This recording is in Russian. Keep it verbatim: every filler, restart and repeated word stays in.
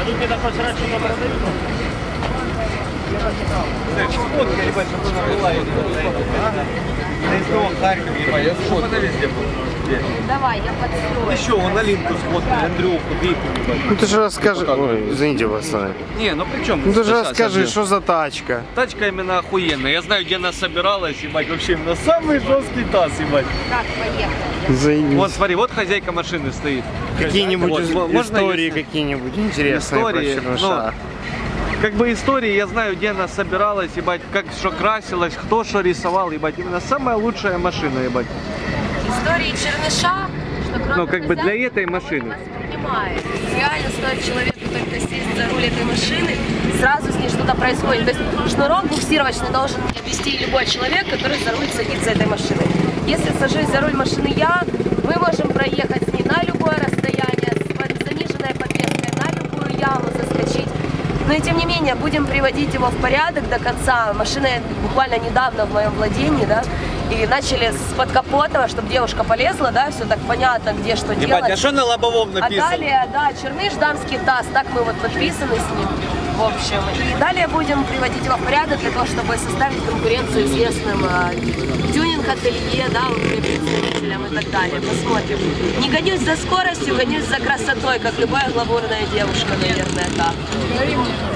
тут не такой срачу на продают? Фотка, ебать, чтобы она была. На СТО Харьков, ебать, я фотка везде был. Давай, я подстрою. Еще он Алинку сфоткал, Андрюху, Вику, ебать. Ну ты же расскажи. Ой, извините, пацаны. Не, ну при чем? Ну ты же расскажи, что за тачка. Тачка именно охуенная. Я знаю, где она собиралась, ебать, вообще именно самый жесткий таз, ебать. Так, поехали. Заебись. Вот смотри, вот хозяйка машины стоит. Какие-нибудь Вот, из- можно, истории если- какие-нибудь интересные Истории, про Черныша. Как бы истории, я знаю, где она собиралась, ебать, как что красилась, кто что рисовал, ебать. Именно самая лучшая машина, ебать. Истории Черныша, что кроме Ну, как бы для хозяина этой никого машины. не воспринимает. Реально стоит человеку только сесть за руль этой машины, сразу с ней что-то происходит. То есть шнурок буксировочный должен вести любой человек, который за руль садится этой машины. Если сажусь за руль машины я, мы можем проехать с ней на любое расстояние, с заниженной подвеской, на любую яму заскочить. Но и тем не менее, будем приводить его в порядок до конца. Машина буквально недавно в моем владении, да, и начали с подкапотного, чтобы девушка полезла, да, все так понятно, где что Ебать, делать. а что на лобовом А написано? далее, да, Черныш, дамский таз, так мы вот подписаны с ним, в общем. И далее будем приводить его в порядок для того, чтобы составить конкуренцию известным э, тюнинг-ателье, да, уже представителям и так далее. Посмотрим. Не гонюсь за скоростью, гонюсь за красотой, как любая гламурная девушка, наверное, так.